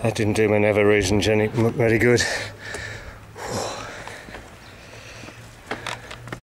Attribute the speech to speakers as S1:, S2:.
S1: That didn't do my never hallucinogenic very good.